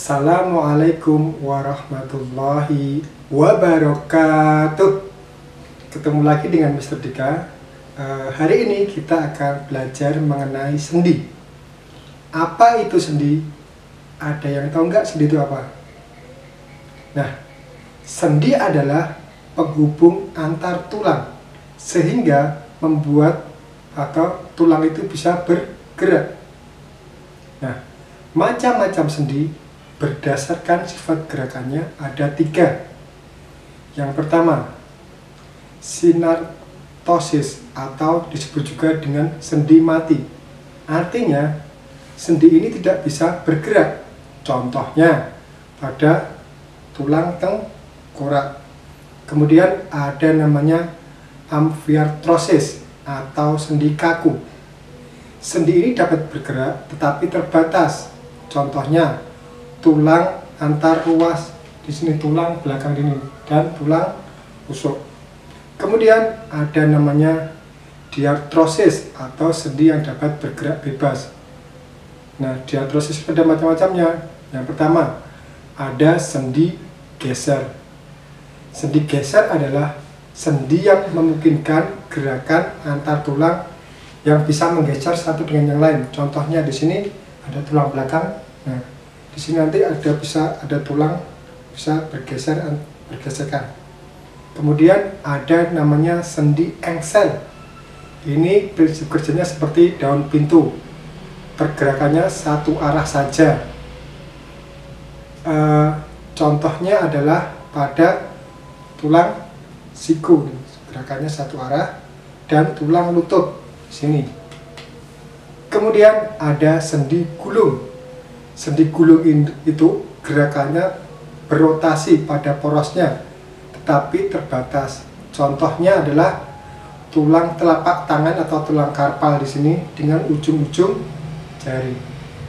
Assalamualaikum warahmatullahi wabarakatuh. Ketemu lagi dengan Mr. Dika. Hari ini kita akan belajar mengenai sendi. Apa itu sendi? Ada yang tahu nggak sendi itu apa? Nah, sendi adalah penghubung antar tulang sehingga membuat atau tulang itu bisa bergerak. Nah, macam-macam sendi berdasarkan sifat gerakannya ada 3. Yang pertama, sinartosis atau disebut juga dengan sendi mati. Artinya, sendi ini tidak bisa bergerak. Contohnya pada tulang tengkorak. Kemudian ada namanya amfiartrosis atau sendi kaku. Sendi ini dapat bergerak tetapi terbatas. Contohnya tulang antar ruas, di sini tulang belakang ini dan tulang rusuk. Kemudian ada namanya diartrosis atau sendi yang dapat bergerak bebas. Nah, diartrosis ada macam-macamnya. Yang pertama, ada sendi geser. Sendi geser adalah sendi yang memungkinkan gerakan antar tulang yang bisa menggeser satu dengan yang lain. Contohnya di sini ada tulang belakang. Nah, di sini nanti ada tulang bisa bergeserkan. Kemudian ada namanya sendi engsel. Ini prinsip kerjanya seperti daun pintu. Pergerakannya satu arah saja. Contohnya adalah pada tulang siku, gerakannya satu arah, dan tulang lutut sini. Kemudian ada sendi gulung. Sendi gulung itu gerakannya berotasi pada porosnya, tetapi terbatas. Contohnya adalah tulang telapak tangan atau tulang karpal di sini dengan ujung-ujung jari.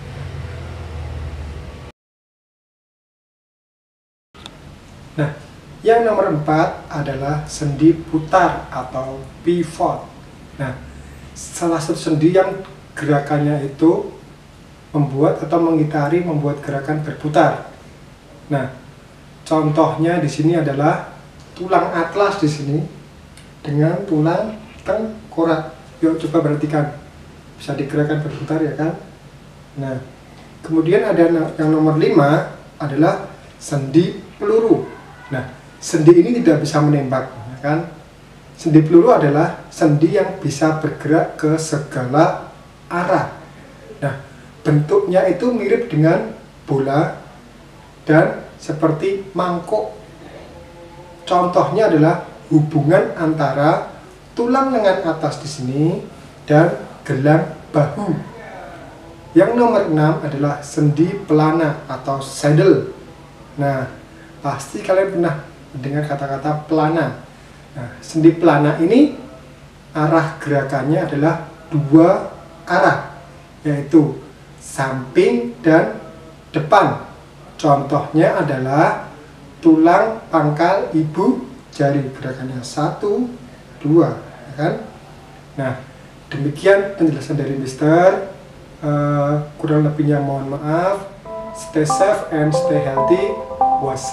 Nah, yang nomor 4 adalah sendi putar atau pivot. Nah, salah satu sendi yang gerakannya itu membuat atau mengitari, membuat gerakan berputar. Nah, contohnya di sini adalah tulang atlas di sini dengan tulang tengkorak. Yuk coba perhatikan, bisa digerakkan berputar ya kan? Nah, kemudian ada yang nomor 5 adalah sendi peluru. Nah, sendi ini tidak bisa menembak, ya kan? Sendi peluru adalah sendi yang bisa bergerak ke segala arah. Nah, bentuknya itu mirip dengan bola dan seperti mangkuk. Contohnya adalah hubungan antara tulang lengan atas di sini dan gelang bahu. Yang nomor 6 adalah sendi pelana atau saddle. Nah, pasti kalian pernah mendengar kata-kata pelana. Nah, sendi pelana ini arah gerakannya adalah 2 arah, yaitu samping dan depan. Contohnya adalah tulang pangkal ibu jari, gerakannya 1, 2, ya kan? Nah, demikian penjelasan dari Mister. Kurang lebihnya mohon maaf. Stay safe and stay healthy.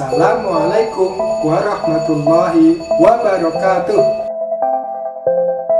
Wassalamualaikum warahmatullahi wabarakatuh.